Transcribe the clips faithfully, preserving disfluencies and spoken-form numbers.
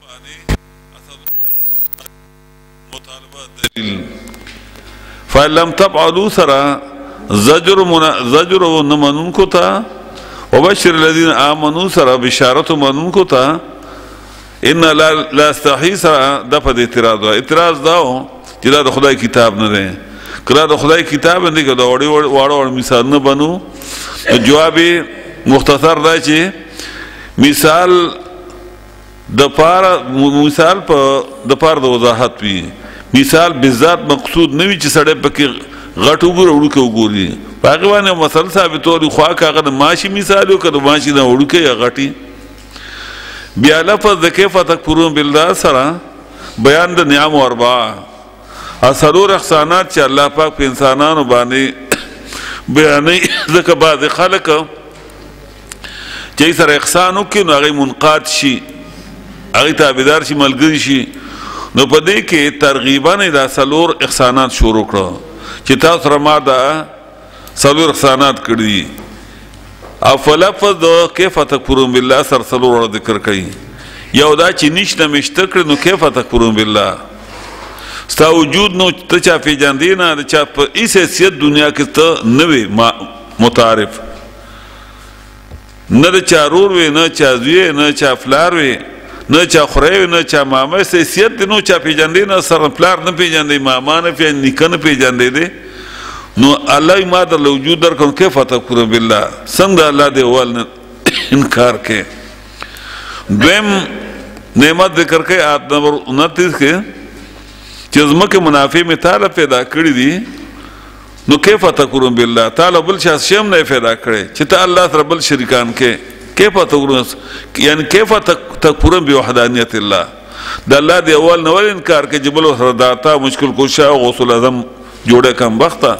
فلم تفعلوا سرا زجر زجر نمنون کو تا وبشر الذين امنوا سرا بشارت منون کو تا ان لا لا استحي سرا دفع اعتراض اعتراض داو چې دا د خدای کتاب نه دی کله د خدای کتاب نه دی که دا وړي واړه واړه مثال نه بنو جواب مختصر دا چې مثال د پاره مثال په د پاره د وضاحت وي مثال بالذات مقصود نه وي چې سړی پکې غټ وګوره وړوکی وګوري په هغې باندې مثل ثابتول خوا که هغه د ماشي مثال و که د ماشي نه وړوکی یا غټي بیا لفظ د کیف تکفرون بالله سره بیان د نعم اربعه اثرور احسانات چې الله پاک په انسانانو باندې بیانوي ځکه بعضې خلک چې سره احسان وکړي نو هغې منقاد شي هغې تابعدار شي ملګري شي نو په دې کې ترغیباً دا څلور احسانات شروع کړه چې تاسو سره ما دا څلور احسانات کړي او په لفظ د کیف تکفرون بالله سره څلور ذکر کوي یو دا چې نشته مشته کړي نو کیف تکفرون بالله ستا وجود نو ته چا پېژندې نه د چا په هېڅ حیثیت دنیا کې ته نه وې متعارف نه د چا رور وې نه چا زوی نه چا پلار وې نه چا خوری وې نه چا ماما هېڅ حیثیت دی نو چا پېژندې نه سره پلار نه پېژندې ماما نه پېژندې نیکه نه پېژندې دی نو الله ما درله وجود درکړم کیف تکفرون بالله څنګه الله دې اول نه انکار کې دویم نعمت ذکر کوي آیت نمبر انتیس کې چې ځمکې منافع مې تاله پیدا کړي دي نو کیف تکفرون بالله تاله بل شخص شی هم نه پیدا کړی چې ته الله سره بل شریکان کې کیف تکفرون یعنی کیف تکفرون بوحدانیت الله د الله دې اول نه ول انکار کې چې بل سره داتا مشکل کشا غوث الاعظم جوړه کم بخته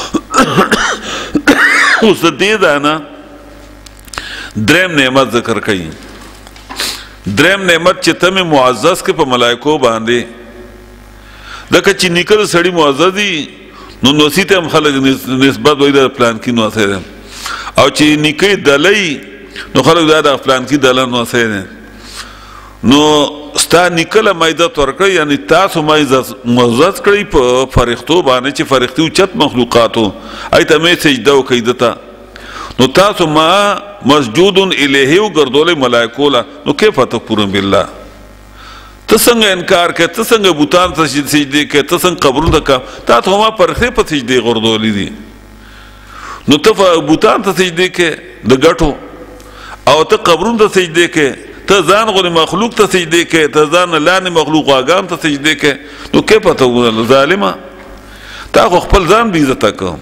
اوس دې دا نه دریم نعمت ذکر کوي دریم نعمت چې ته مې معزز کې په ملایکو باندې دکه چې نیکه د سړي معزز دي نو نوسي ته هم خلک نسبت وایي د پلان کې نوسی دی او چې نیکه دلی نو خلک دا د پلان کې دله نوسی دی نو ستا نیکه له ما عزت ورکړی یعنی تاسو ما معزز کړئ په فرښتو باندې چې فرښتې اوچت مخلوقاتو هغې ته مې سجده وکړئ ده ته نو تاسو ما مسجود الیه وګرځولی ملایکو له نو کیف تکفرون بالله ته څنګه انکار کوې ته څنګه بوتان ته سجدې کوې ته څنګه قبرونو ته کوه تا ته خو ما فرښتې په سجدې غورځولي دي نو ته بوتان ته سجدې کوې د ګټو او ته قبرونو ته سجدې کوې ته ځان غوندې مخلوق ته سجدې کوې ته ځان نه لاندې مخلوق غواګانو ته سجدې کوې نو کیف تکفرون ظالمه تا خو خپل ځان بې عزته کړه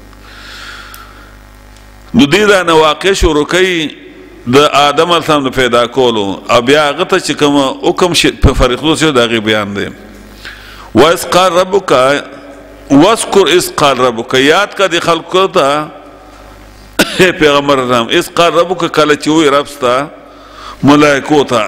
نو دې دا نه واقع شروع کوي د آدم علیه السلام د پیدا کولو او بیا هغه ته چې کوم حکم په فرښتو شو د هغې بیان دی واذ قال ربک واذکر اذ قال ربک یاد کا د خلکو ته پیغمبر اسلام اذ قال ربک کله چې وایي رب ستا ملایکو ته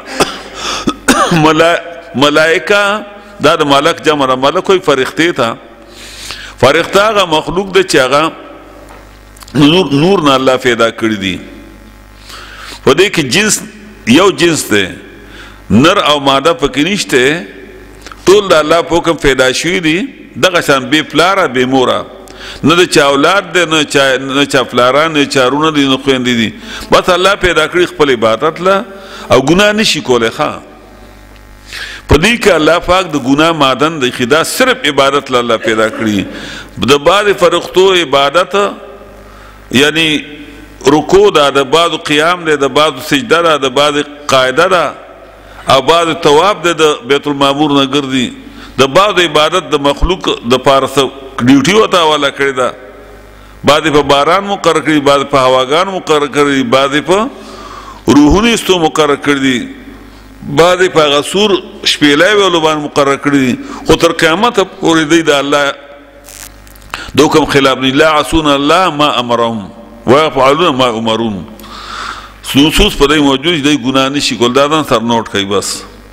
ملایکه دا د ملک جمع ده ملک وایي فرښتې ته فرښته هغه مخلوق دی چې هغه نور نه الله پیدا کړي دي په دې کې جنس یو جنس دی نر او ماده پکې نشته ټول د الله په حکم پیدا شوي دي دغه شان بې پلاره بې موره نه د چا اولاد دی نه چا نه چا پلاران نه چا رونه دي نه خویندې دي بس الله پیدا کړي خپل عبادت له او ګناه نشي کولی ښه په دې کې الله پاک د ګناه مادن دی چې دا صرف عبادت له الله پیدا کړي د بعضې فرښتو عبادت یعنی رکوع ده د بعضو قیام دی د بعضو سجده ده د بعضې قاعده ده او بعضې طواف دی د بیت المعمور نه ګرځي د بعضو عبادت د مخلوق دپاره څه ډیوټي ورته حواله کړې ده بعضې په باران مقرر کړي بعضې په هواګانو مقرر کړي بعضې په روحونو ایستو مقرر کړي دي بعضې په هغه سور شپېلی ویلو باندې مقرر کړي دي خو تر قیامته پورې دی د الله د حکم خلاف نه لا یعصون الله ما امرهم ويفعلون ما امرون نصوص په دې موجود دی ګناه نشي کول دا ځان سر نوٹ کوي بس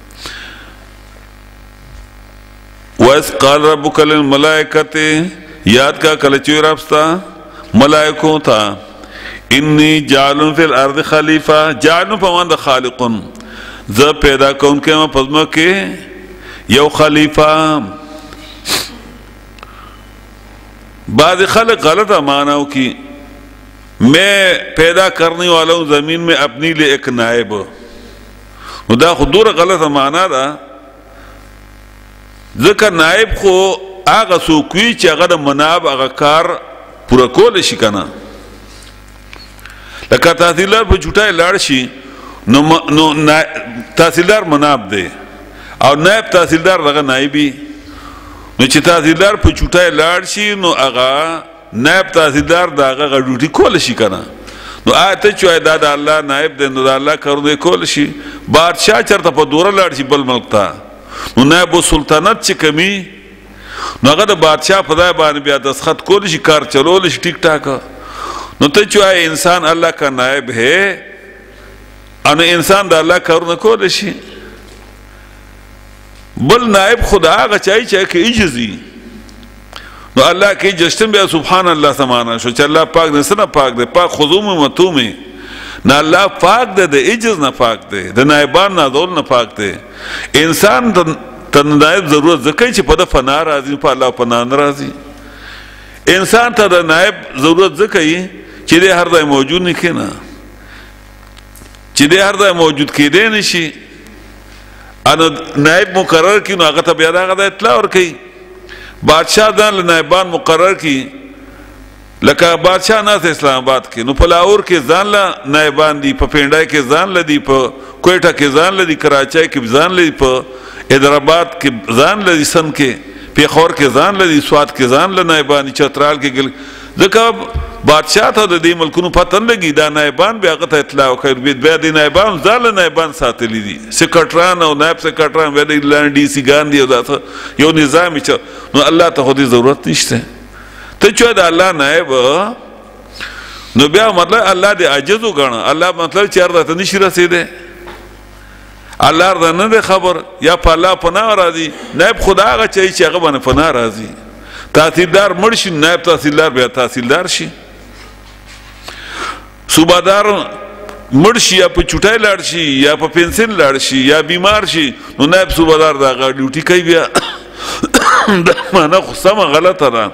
وَإِذْ قَالَ رَبُّكَ لِلْمَلَائِكَةِ یاد کا کله چې رب ستا ملائکو ته انی جعل فی الارض خلیفہ جعل په معنی خالق ز پیدا کونکے ما پزما کے یو خلیفہ. بعض خلق غلط معناؤں کی میں پیدا کرنے والا ہوں زمین میں اپنی لیے ایک نائب. دا خودور غلط معنی دا ذکر نائب خو آغا سوکوی چی اغا دا مناب اغا کار پورا کول شی کنا. لکا تحصیلدار پا جھوٹای لار شی نو تحصیلدار مناب دے اور نائب تحصیلدار لگا نائبی. نو چی تحصیلدار پا جھوٹای لار شی نو اغا نائب تحصیلدار دا اغا ڈیوٹی کول شی کنا. نو آیتا چوئے دا دا اللہ نائب دے نو دا اللہ کرنے کول شی. بادشاہ چرتا پا دورا لار شی بل ملک تا نو نائب و سلطانت چی کمی نو اگر دا بادشاہ پدای بانی بیا دستخط کول شی کار چلول شی ٹک ٹاکا. نو تا چوئے انسان اللہ کا نائب ہے انو انسان دا اللہ کرنے کول شی. بل نائب خدا آگا چاہی چاہی کہ اجزی نو اللہ کی جشتن بیا سبحان اللہ سمانا شو چا اللہ پاک نسنا پاک دے پاک خضوم متو میں نا اللہ پاک دے دے اجز نا پاک دے دے نائبان نا دول نا پاک دے. انسان تن نائب ضرورت زکی چی پا دا فنا رازی پا اللہ پا نان رازی. انسان تا دا نائب ضرورت زکی چی دے ہر دائی موجود نکے نا چی دے ہر دائی موجود کی دے نشی انو نائب مقرر کی نو آگا تا بیاد آگا دا اطلاع اور کئی. بادشاہ دان نائبان مقرر کی لکا بادشاہ ناس اسلام آباد کی نو پلاور کے زان لا نائبان دی پا پینڈائی کے زان لدی پا کوئٹا کے زان لدی کراچائی کے زان لدی پا حیدرآباد کے زان لدی سن کے پیخور کے زان لدی سوات کے زان لنائبانی چترال کے گل دکا بادشاہ تھا دا دی ملکنو پتن لگی دا نائبان بیا غطا اطلاع خیر بید بیا دی نائبان زال نائبان ساتے لی دی سکرٹران او نائب سکرٹران بیا دی لان ڈی سی گان دی دا تھا یو نظامی چا نو اللہ تا خودی ضرورت نشتے تو چوہ دا اللہ نائب نو بیا مطلب اللہ دی عجزو گانا اللہ مطلب چار دا تا نشی رسی دے اللہ دا ندے خبر یا پا اللہ پناہ رازی نائب خدا آگا چاہی چی آگا بانے پناہ رازی. تحصیلدار مرشی نائب تحصیلدار بیا تحصیلدار شی. صوبادار مرشی یا پا چوٹائی لار شی یا پا پینسن لار شی یا بیمار شی نو نائب صوبادار دا آگا ڈیوٹی کئی بیا دا مانا خسما غلط رہا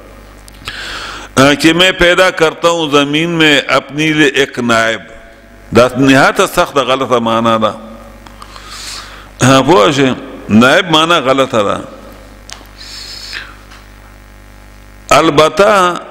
کہ میں پیدا کرتا ہوں زمین میں اپنی لئے ایک نائب. دا نہایت سخت غلط مانا دا پوشے نائب مانا غلط رہا. البتہ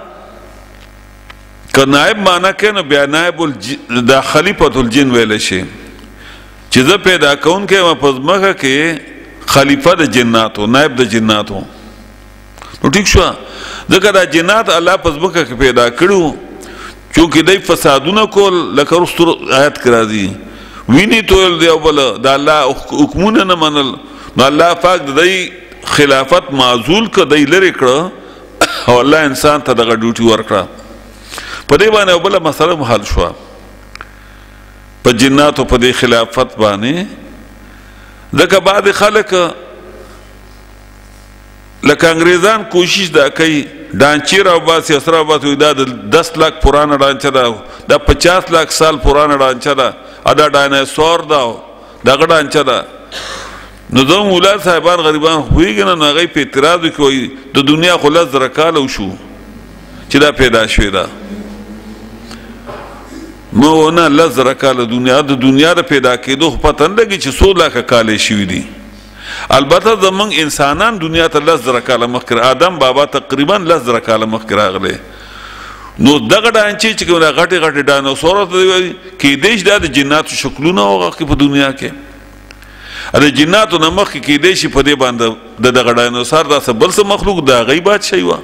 کہ نائب مانا کہ نو بیا نائب دا خلیفت الجن ویلے شے چیزا پیدا کون کے پزمکہ کے خلیفہ دا جنات ہو نائب دا جنات ہو. نو ٹھیک شوا ذکر دا جنات اللہ پزمکہ کے پیدا کرو چونکہ دی فسادونا کول لکر استر آیت کرا دی وینی تویل دیو بلا دا اللہ حکمون نمانل نو اللہ پاک دا دی خلافت معزول کا دی لرے کرا اور اللہ انسان تا دا ڈیوٹی ورکرا. پا دی بانے او بلا مسئلہ محل شوا پا جناتو پا دی خلافت بانے لکا بعد خلق لکا انگریزان کوشش دا کئی ڈانچی راو باسی اسرا باسی دا دس لاکھ پرانا ڈانچا دا دا پچاس لاکھ سال پرانا ڈانچا دا ادا ڈائناسور دا دا گا ڈانچا دا نظام اولاد صاحبان غریبان ہوئی گنا ناغی پہ اعتراض کوئی دا دنیا خلاص رکالو شو چی دا پیدا شوی دا مونا لز رکال دنیا دا دنیا دا پیدا کی دو پتن لگی چی سو لاکھ کالے شوی دی. البتہ زمان انسانان دنیا تا لز رکال مخکر آدم بابا تقریبا لز رکال مخکر آگلے نو دغا ڈانچی چکے غٹی غٹی ڈانوسورت دیوی کی دیش دا دا جناتو شکلو نا ہوگا کی پا دنیا کے ارے جناتو نمخ کی دیشی پا دے باند دا دغا ڈانوسار دا سا بل سا مخلوق دا غیبات شایوا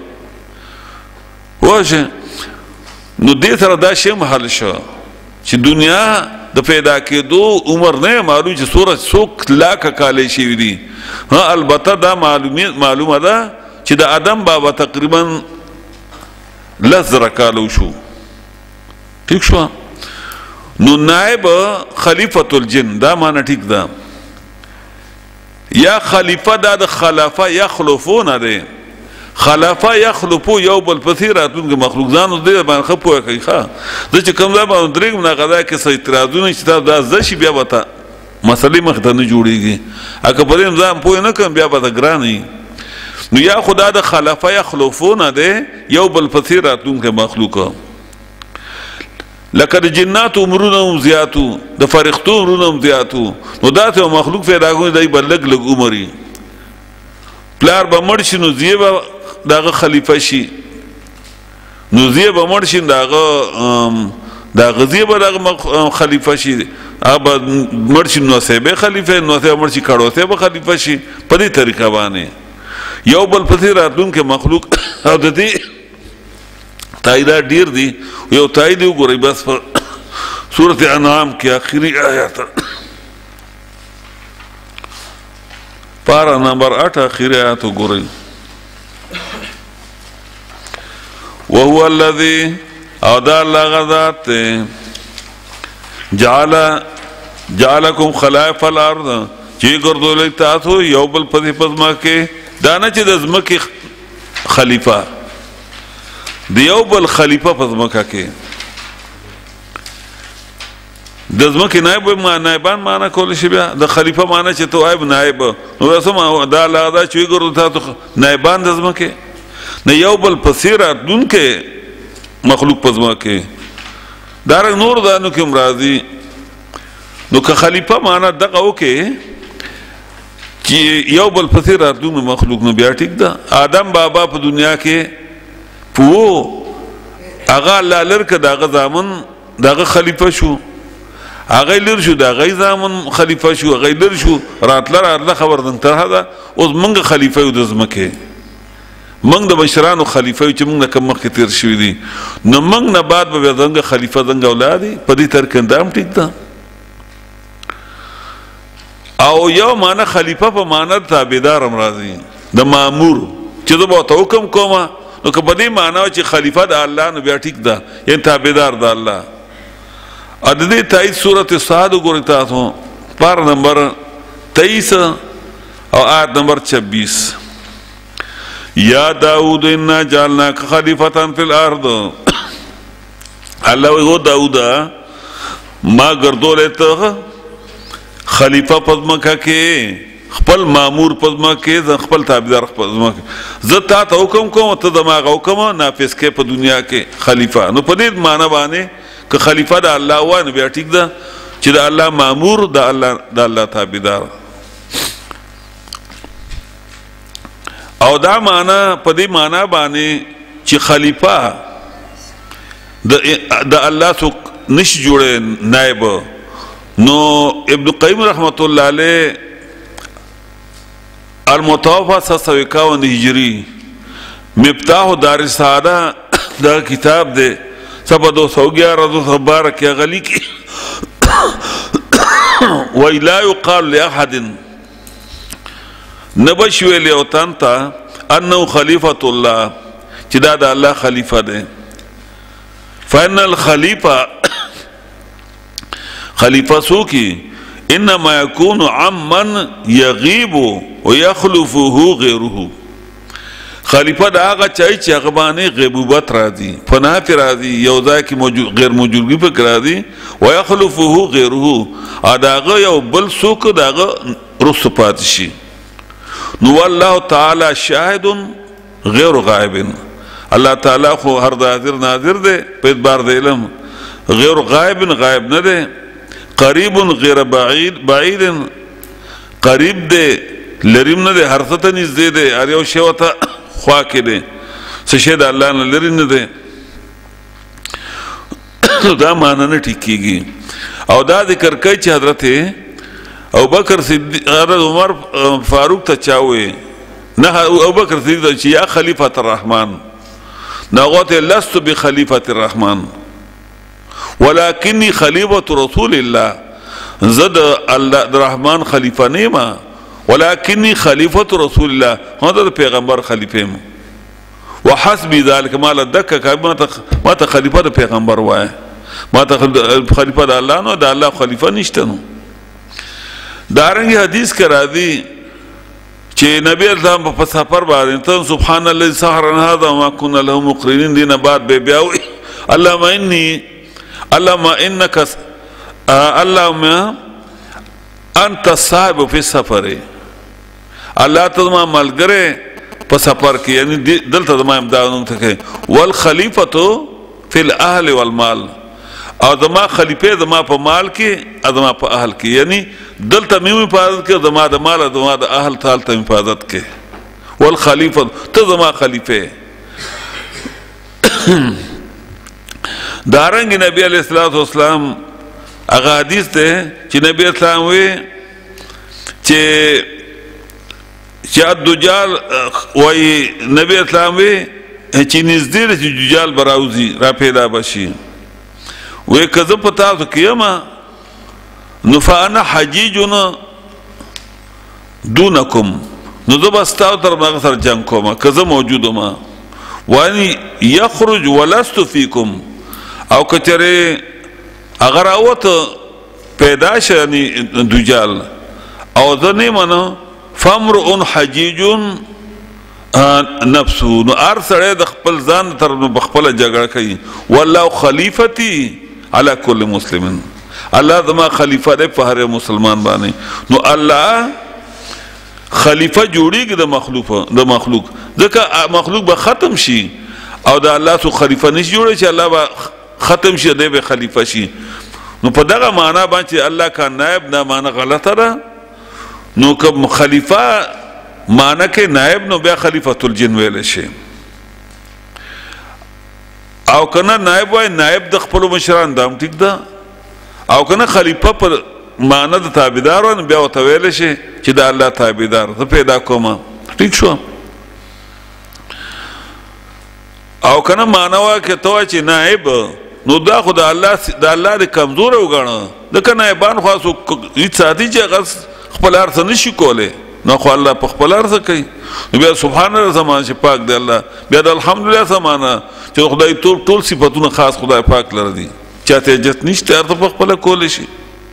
واشے نو دے سر دا شے محل شا چی دنیا دا پیدا کے دو عمر نئے معلوم چی سورج سوک لاکھ کالے شیوی دی. ہاں البتہ دا معلوم دا چی دا آدم بابا تقریبا لز رکالو شو. ٹھیک شو نو نائب خلیفت الجن دا مانا ٹھیک دا یا خلیفہ دا دا خلافہ یا خلوفو نا دے خلافہ یا خلوفو یو بل پسی راتون کے مخلوق زانو دے بان خبو ہے کئی خواہ دا چی کم دا بان درگ منا قضا ہے کسا اترازون چی تا دا زشی بیا بتا مسلې مخ ته نه جوړیږي اګه په دې ځان پوه نه کوم بیا به ګراني نو یا خدا د خلفه یخلفون ده یو بل پسې راتلونکي مخلوق لکه د جنات عمرونه زیاتو د فرښتو عمرونه زیاتو نو داسې مخلوق پیدا کوي دای بل لګ لګ عمرې پلار به مړ شي نو زیه به دغه خلیفه شي نو زیه به مړ شي دغه دغه زیه به دغه خلیفه شي هغه مړ شي نو سبه خلیفه نو سبه مړ شي کړو سبه خلیفه شي په دې طریقه باندې یو بل پسې راتلونکي مخلوق او د دې تاییدات ډیر دي یو تایید وګورئ بس په سورۃ انعام کې آخري آیات پارا نمبر آٹھ آخری آیات وګورئ وهو الذي او دا الله غذات جعل جعلكم خلائف الارض چې ګرځولې تاسو یو بل پسې پزما کې دانه چې د ځمکې خلیفہ د یو بل خلیفہ په ځمکه کې د ځمکې نائب ما نائبان معنا کول شي بیا د خلیفہ معنا چې تو نائب نائب نو سم دا لاغدا چې ګورو تاسو نائبان د ځمکې نه یو بل پسیره دونکو مخلوق په ځمکه دار نور دانو کې مرادي نو که خلیفہ معنا دغه وکي چې یو بل پسیره دونکو مخلوق نو بیا ټیک ده آدم بابا په دنیا کې پو هغه لالر که دغه زامن دغه خلیفہ شو هغه لر شو دغه زامن خلیفہ شو هغه لر شو راتله راتله خبر دن ته دا اوس منګه خلیفہ یو د ځمکه منګ د بشرانو خلیفہ چې موږ کوم مخ تیر شوی دي نو منګ نه بعد به څنګه خلیفہ څنګه اولادي په دې تر کندام ټیک ده او یو معنا خلیفہ په معنا تابعدار امراضي د مامور چې زه به حکم کوم نو که په دې معنا چې خلیفہ د الله نو بیا ټیک ده یعنی تابعدار د الله ا دې تایید سورۃ صاد وګورئ تاسو پار نمبر تیئیس او آیت نمبر چھبیس یا داود انا جعلناک خلیفۃ فی الارض الله وی داود ما ګرځولې ته خلیفہ پزماکه کې خپل مامور پزماکه ز خپل تابعدار پزماکه زه تا ته حکم کوم ته دماغ حکم نافذ کې په دنیا کې خلیفہ نو په دې معنی باندې که خلیفہ د الله وای نو بیا ټیک ده چې د الله مامور د الله د الله تابعدار او دا معنا په دې معنا باندې چې خلیفہ د د الله څخه نشي جوړه نائب نو ابن قیم رحمت الله علیه المتوفى سو اکاون هجری مفتاح دار السعاده دا کتاب دے سبا دو سو گیارہ دو سو بارہ کیا غلی کی وَإِلَا يُقَالُ لِأَحَدٍ نبشوی لیوتان تا انہو خلیفۃ اللہ چی دا دا اللہ خلیفہ دے فَإِنَّ الْخَلِيفَةَ خلیفہ سو کی انما يكون عمن يغيب ويخلفه غيره خلیفہ دا آغا چاہی چی اغبانی غیبوبت راضی فنا پی راضی یو ځای کی غیر موجودگی پک راضی ويخلفه غیره اداغا یو بل سوک داغا رس پاتشی نو والله تعالی شاہد غیر غائب اللہ تعالی خو ہر حاضر ناظر دے پیت بار دے علم غیر غائب غائب نہ دے قریب غیر بعید بعید قریب دے لریم نہ دے حرصتا نزدے دے اریو شیوتا خواہ کے دے سشید اللہ نہ لرین نہ دے دا معنی نہ ٹھیک کی گی او دا ذکر کئی چھ حضرت او بکر صدیق حضرت عمر فاروق تا چاوئے نہ او بکر صدیق تا چی یا خلیفۃ الرحمن ناغوت لست بخلیفۃ الرحمن ولكني خلیفۃ رسول اللہ زد اللہ رحمان خلیفہ نیما ولكني خلیفۃ رسول اللہ ہاں پیغمبر خلیفہ میں وحسبی ذالک مالا دکا ما تا خلیفہ دا پیغمبر وائے ما تا خلیفہ دا اللہ نو دا اللہ خلیفہ نشتنو دارنگی حدیث کرا دی چه نبی الزام پا سفر بارین تن سبحان اللہ سحرن هذا وما کن له مقرنین دین بعد بے بیاوی اللہم انی اللہم انکا اللہم انت صاحب فی السفر الله ته ما ملګری په سفر کې یعنی دلته د ما امدادونه ته والخلیفۃ فی الاهل والمال او دما خلیفه دما په مال کې ادما په اهل کې یعنی دلته مې حفاظت کې دما د مال دما د اهل تعال ته حفاظت کې والخلیفۃ ته دما خلیفه دارنګ نبی علیہ الصلوۃ والسلام هغه حدیث ته چې نبی اسلام وی چې چې دجال وای نبی اسلام وی چې نږدې چې دجال براوزی را پیدا بشي وی کزه پتا تو کیما نو فانا حجیجن دونکم نو زه بستاو تر ما سره جنگ کوم کزه موجود ما وانی یخرج ولست فیکم او کچره اگر اوت پیدا شنی دجال او ذنی منو فامرؤ حجیج نفسه نو ار سره د خپل ځان تر بخپل جګړه کوي والله خلیفتی علی کل مسلم الله دما خلیفہ دی په هر مسلمان باندې نو الله خلیفہ جوړیږي د مخلوق د مخلوق ځکه مخلوق به ختم شي او د الله سو خلیفہ نشي جوړي چې الله به ختم شي دی به خلیفہ شي نو په دغه معنا باندې الله کا نائب نه معنا غلطه ده نو کوم خلیفہ معنا کې نائب نو بیا خلیفۃ الجن ویل شي او کنه نائب وای نائب د خپل مشران دام ټیک ده او کنه خلیفہ پر معنا د تابعدار ون بیا وته ویل شي چې د الله تابعدار زه پیدا کوم ټیک شو او کنه معنا وا کې تو چې نائب نو دا خو د الله د الله د کمزور وګڼه د کنه نائبان خاصو هیڅ ساتي چې غس خپل ارث نشي کوله نو خو الله په خپل ارث کوي بیا سبحان الله زمان چې پاک دی الله بیا د الحمدلله زمانہ چې خدای ټول ټول صفاتونه خاص خدای پاک لري دي چاته جت نشته ارث په خپل کول شي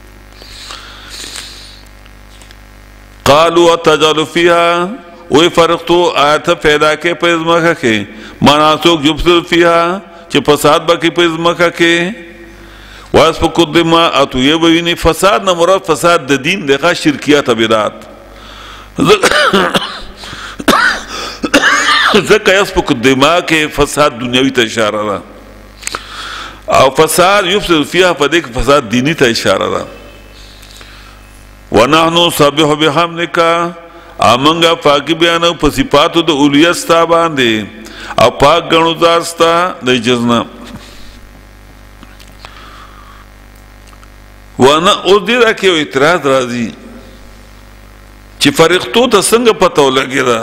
قالوا تجعل فيها وی فرقتو آیت پیدا کې په ازمکه کې مناسوک جبسل فيها چې فساد باقی په ازمکه کې واس په قدمه اتو یې ویني فساد نه مراد فساد د دین دغه شرکیات بدعت ځکه یې په قدمه کې فساد دنیوي ته اشاره ده او فساد یفسد فيها په دې کې فساد دینی ته اشاره ده ونحنو سبح بحمدک امنګه پاکی بیانو په صفاتو د اولیاء ستا باندې او پاک غنو زاستا د جزنا وانا اوس دې راکې اعتراض راځي چې فرښتو ته څنګه پته ولګی دا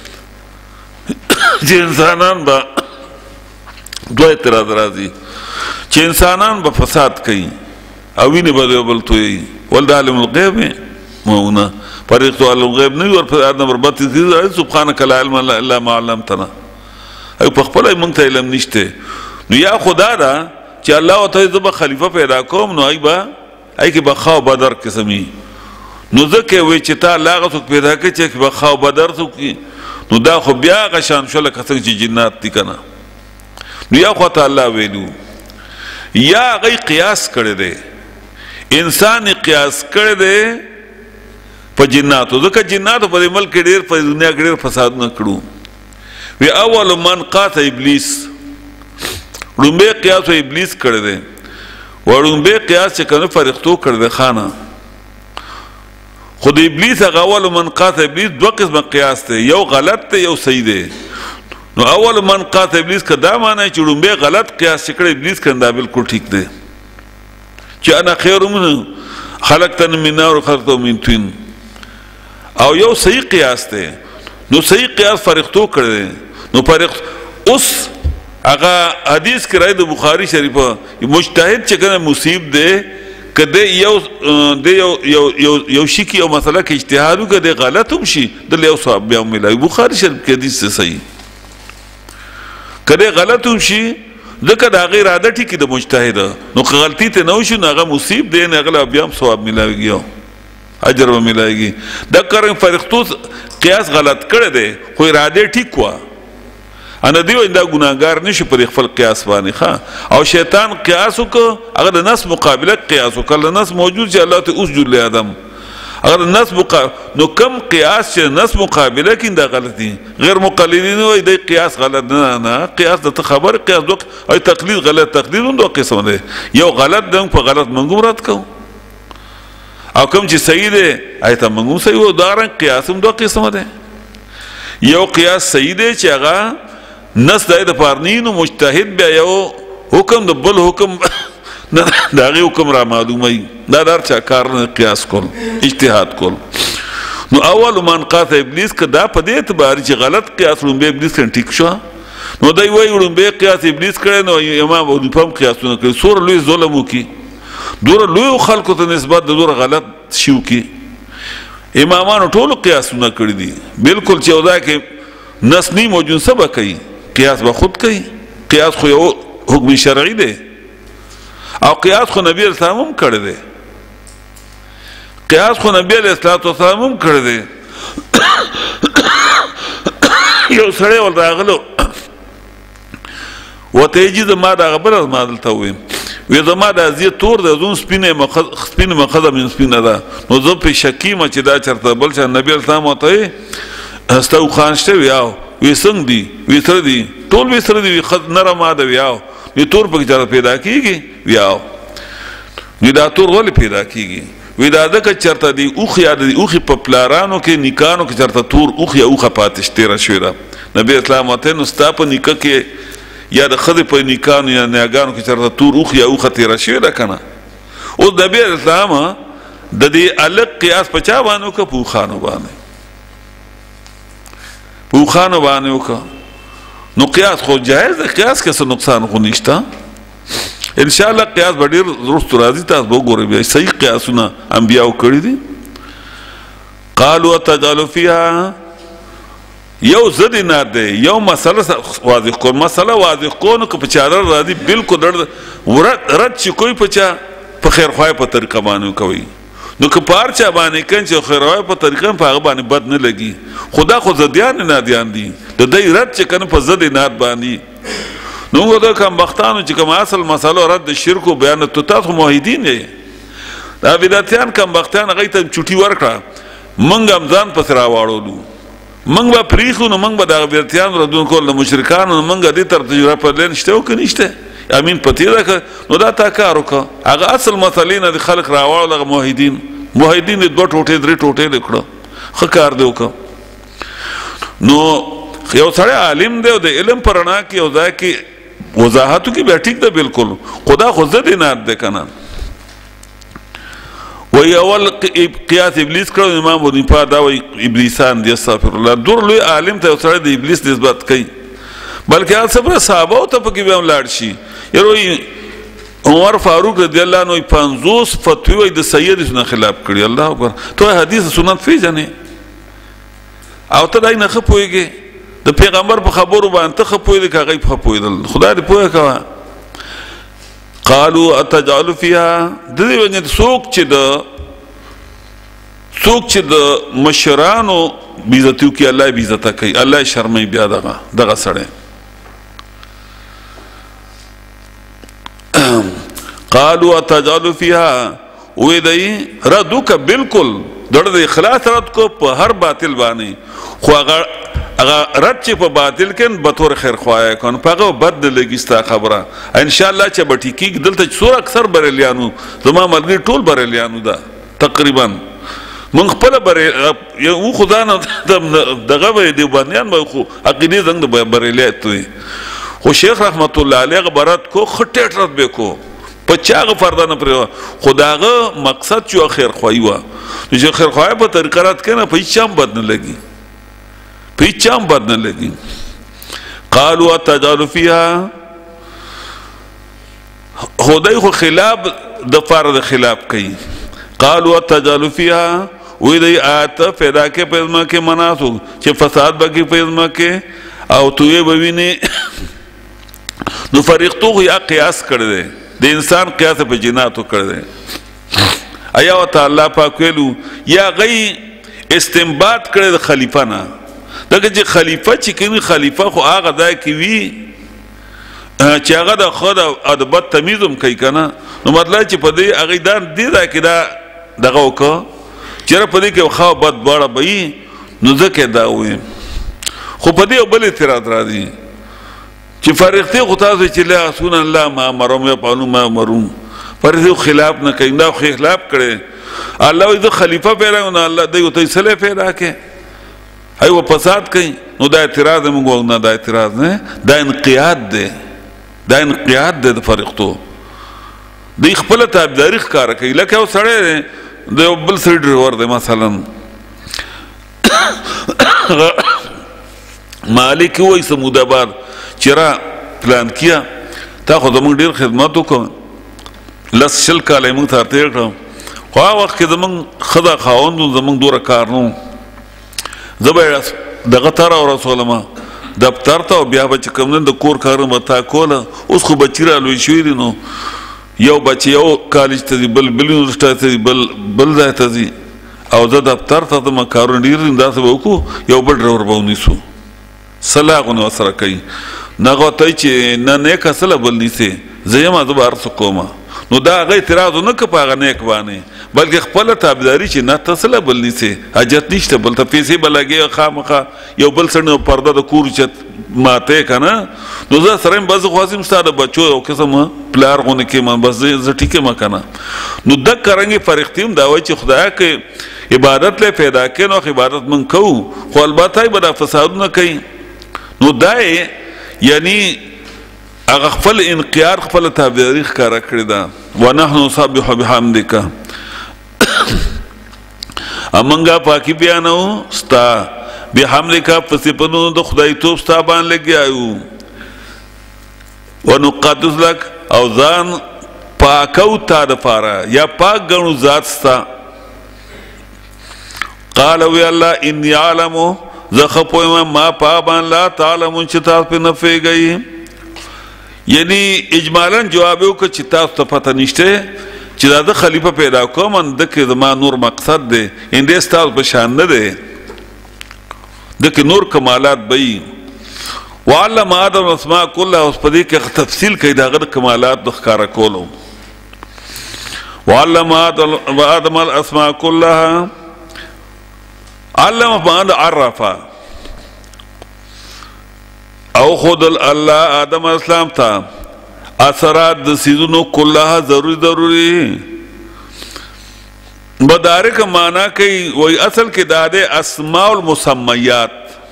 چې انسانان به دوه اعتراض راځي چې انسانان به فساد کوي او ویني به بل توي ولد عالم الغیب مونه فرښتو عالم الغیب نه ور په نمبر بتیس سبحانك لا علم الا ما علمتنا او په خپل مونږ ته علم نشته نو یا خدا دا چې الله تعالی زب خلیفہ پیدا کوم نو ایبا ای کی بخاو بدر قسمی نو ځکه وی چې تا لاغه څوک پیدا کړي چې بخاو بدر څوک نو دا خو بیا غشان شول کڅنګ چې جنات دي کنه نو یا خو تعالی ویلو یا غي قیاس کړی دی انسان قیاس کړی دی په جناتو ځکه جناتو په ملک ډیر په دنیا کې ډیر فساد نه کړو وی اول من قات ابلیس رومبه قیاس ابلیس کړی دی ورومبه قیاس چې کنه فرښتو کړی دی خانه خود ابلیس هغه اول من قات ابلیس دو قسمه قیاس دی یو غلط دی یو صحیح دی نو اول من قات ابلیس کدا معنی چې رومبه غلط قیاس کړی ابلیس کنده بالکل ٹھیک دی چې انا خیر من خلقتن من نار وخلقته من طين او یو صحیح قیاس دی نو صحیح قیاس فرښتو کړی نو فرښت اوس هغه حدیث کې راځي د بخاری شریفه مجتهد چې کنه مصیب دی کده یو د یو یو یو شي کې یو مسله کې اجتهاد وکړي غلط هم شي د یو صاحب بیا ملای بخاری شریف کې حدیث صحیح کده غلط هم شي ځکه دا غیر عادت کې د مجتهد نو غلطی ته نه شي هغه مصیب دی نه غلا بیا هم ثواب ملایږي اجر به ملایږي دا کارن فرښتو قیاس غلط کړی دی خو اراده ټیک وا انا دیو دا ګناګار نشي پر خپل قیاس باندې ښا او شیطان قیاس وک هغه د نس مقابله قیاس وک له نس موجود چې الله ته اسجد لآدم اگر نس نو کم قیاس چې نس مقابله کین دا غلط دي غیر مقلدین وای د قیاس غلط نه نه قیاس د خبر قیاس دوه او تقلید غلط تقلید دوه قسم دي یو غلط دم په غلط منګو رات کو او کوم چې صحیح دی ایته منګو صحیح و دا رنګ قیاس هم دوه قسم دي یو قیاس صحیح دی چې هغه نس د پارنینو مجتهد بیا یو حکم د بل حکم دا غي حکم را معلومي دا دار چا کار نه قیاس کول اجتهاد کول نو اول من قاطع ابلیس کدا په دې اعتبار چې غلط قیاس لومبه ابلیس ټیک شو نو دای وای لومبه قیاس ابلیس کړي نو امام ابو فهم قیاسونه کوي سور لوی ظلم وکي دور لوی خلکو ته نسبت د دور غلط شیو کی امامانو ټول قیاسونه کړی دي بالکل چې ودا کې نس نی موجود سبا کوي قیاس به خود کوي قیاس خو یو حکم شرعي دی او قیاس خو نبی علیہ السلام هم کړی دی قیاس خو نبی علیہ السلام هم کړی دی یو سړی ول راغلو وته یې زما دا خبره ما دلته ویم وی زما دا زی تور د زون سپینه مخ سپینه مخزه من سپینه ده نو زه په شکیمه چې دا چرته بل چې نبی علیہ السلام ته استو خان شته ویاو وی څنګه دی وی تر دی ټول وی سره دی خد نرم اده ویاو وی تور په جره پیدا کیږي ویاو وی دا تور ولې پیدا کیږي وی دا د چرته دی اوخ یاد دی اوخ په پلارانو کې نکانو کې چرته تور اوخ یا اوخه پاتشته را شوی را نبی اسلام ته نو ستا په نکه کې یا د خدای په نکانو یا نیاګانو کې چرته تور اوخ یا اوخه تیر شوی را کنه او د نبی اسلام د دې الګ قیاس پچا باندې کو په خانو باندې په خانو باندې وک نو قیاس خو جائز ده قیاس کې څه نقصان خو نشته ان شاء الله قیاس به ډیر درست راځي تاسو وګورئ بیا صحیح قیاسونه انبیاء کړی دي قالوا تجعل فيها یو زدی نه ده یو مسله واضح کول مسله واضح کول کو په چادر راځي بالکل رد چې کوئی پچا په خیر خوای په طریقه باندې کوي نو که پارچا باندې کین چې خیر خوای په طریقه په هغه باندې بد نه لګي خدا خو زديان نه دیان دي د دې رد چې کنه په زدی نه باندې نو دا کوم بختانو چې کوم اصل مسله رد شرک او بیان ته تاسو موحدین یې دا بدعتيان کوم بختان هغه ته چټي ورکړه منګ امزان پس راوړلو منګ به پریخو نو منګ به د بدعتيان ردون کول د مشرکانو منګ دې تر تجربه په لین شته او کنيشته امين پتی دا نو دا تا کار وکړه هغه اصل مسلې نه د خلق راوړل موحدین موحدین د دوه ټوټه درې ټوټه لیکړه خو کار دی وکړه نو یو سره عالم دی او د علم پرانا کې او دا کې وضاحتو کې به ټیک ده بالکل خدا خو زده نه ده کنه وی اول قیاس ابلیس کړو امام ابو حنیفه دا وی ابلیسان دي استغفر الله دور لوی عالم ته سره د ابلیس نسبت کوي بلکې هغه صبر صحابه ته پکې به لاړ شي یروي عمر فاروق رضی الله عنه پنځوس فتوی د سید سنت خلاف کړی الله اکبر ته حدیث سنت پیژنې او ته دای نه خپويږي د پیغمبر په خبرو باندې ته خپوي د هغه په خپویدل خدای دې پوهه کوا قالوا اتجعل فيها د دې وجه څوک چې د څوک چې د مشرانو بیزتیو کې الله بیزته کوي الله شرمې بیا دغه دغه سره قالوا اتجعل فيها وې دای ردوک بالکل دغه اخلاص رد کو په هر باطل باندې خو هغه اگر رد چې په باطل کې به تور خیر خوای کون پغه بد لګیستا خبره ان شاء الله چې بټی کې دلته څور اکثر بریلیانو زما ملګری ټول بریلیانو ده تقریبا من خپل بری یو خدا نه دغه دی باندې به خو عقیده څنګه بریلیت وي خو شیخ رحمت الله علیه غبرت کو خټه رد به کو په چاغه فردانه پر خداغه مقصد چې خیر خوای و چې خیر خوای په طریقه رات کنه په هیڅ هم بد نه لګي پیچام بد نه لګي قالوا تجعل فيها خدای خو خلاف د فرض خلاف کوي قالوا تجعل فيها وې دی آت پیدا کې پزما کې مناسو چې فساد بګي پزما کې او توې بوینه نو فريقتو یا قیاس کړی د انسان قیاس په جناتو کړی ایا تعالی پاک ویلو یا غي استنباط کړی د خلیفہ نه دغه چې خلیفہ چې کینی خلیفہ خو هغه ځای کې وی چې هغه د خود ادب تمیزم کوي کنه نو مطلب چې په دې هغه دان دی دا کې دا دغه وکړه چېرې په دې کې ښه بد دواړه به وي نو ځکه دا ووایم. خو په دې یو بل اعتراض راځي چې فرښتې خو تاسو چې لا یعصون الله ما امرهم یفعلون ما یؤمرون، فرښتې خلاف نه کوي، دا خو خلاف کړی. الله وایي زه خلیفه پیدا کړم، الله دوی ورته صلح پیدا کړې، هغوی به فساد کوي. نو دا اعتراض موږ وایو نه، دا اعتراض نه، دا انقیاد دی، دا انقیاد دی د فرښتو. دوی خپله تابعداري ښکاره کوي. لکه یو سړی دی د یو بل سړي ډریور دی مثلا، مالک وایي سمود آباد چې را پلان کیا تا خو زموږ ډېر خدمت وکړه، لس شل کاله یې موږ ته تېر کړه، خو هغه وخت کې زموږ ښځه خاوند و، زموږ دومره کار نه و، زه به یې دغه ته راورسولم دفتر ته، او بیا به چې کوم د کور کارونه به تا کوله. اوس خو بچي را لوی شوي دي، نو یو بچی یو کالج ته ځي، بل بل یونیورسټۍ ته ځي، بل بل ځای ته ځي، او زه دفتر ته ځم، کارونه ډېر دي، داسې به وکړو یو بل ډریور به ونیسو، صلاح غونې ورسره کوي. نه هغه ورته وایي چې نه نیک اصله بل نیسې، زه یم زه به هر څه کومه. نو دا هغه اعتراض ونه کړه په هغه نیک باندې، بلکې خپله تابعداري چې نه ته اصله بل نیسې، حاجت نشته، بل ته پیسې به لګې خامخا یو بل سړي پرده د کور چت ماته که نه، نو زه سره یم بس زه خو هسې یم ستا د بچو یو قسم پلار غونې کېم، بس زه ټیک یم که نه. نو دک رنګې فرښتې هم دا وایي چې خدایه که عبادت لی پیدا کړې نو عبادت موږ کوو، خو البته به دا فسادونه کوي. نو دا یې یعنی هغه خپل انقیاد خپله تابعداري ښکاره کړې ده. ونحن نسبح بحمدک، امنګه پاکي بیانوو ستا، بحمدک په صفتونو د خدایتوب ستا باندې لګیا یو، ونقدس لک او ځان پاکو تا دپاره یا پاک ګڼو ذات ستا. قال وی الله انی اعلم زه ښه پوهیم ما په باندې لا تعلمون چې تاسو پرې نه پوهېږئ. یعنی اجمالا جواب یې وکړه چې تاسو ته پته نشته چې دا د خلیفه پیدا کوم، ده کې زما نور مقصد دی، یعنې دی ستاسو په شان نه دی، ده کې نور کمالات به وي. وعلم آدم الاسماء کلها، اوس په دې کې تفصیل کوي د هغه د کمالات د ښکاره کولو. وعلم آدم الاسماء کلها، علم باندې عرفه او خودل الله آدم اسلام ته اثرات د سیزونو کلها ضروری ضروری. مدارک معنی کوي وای اصل کې دا د اسماء المسمیات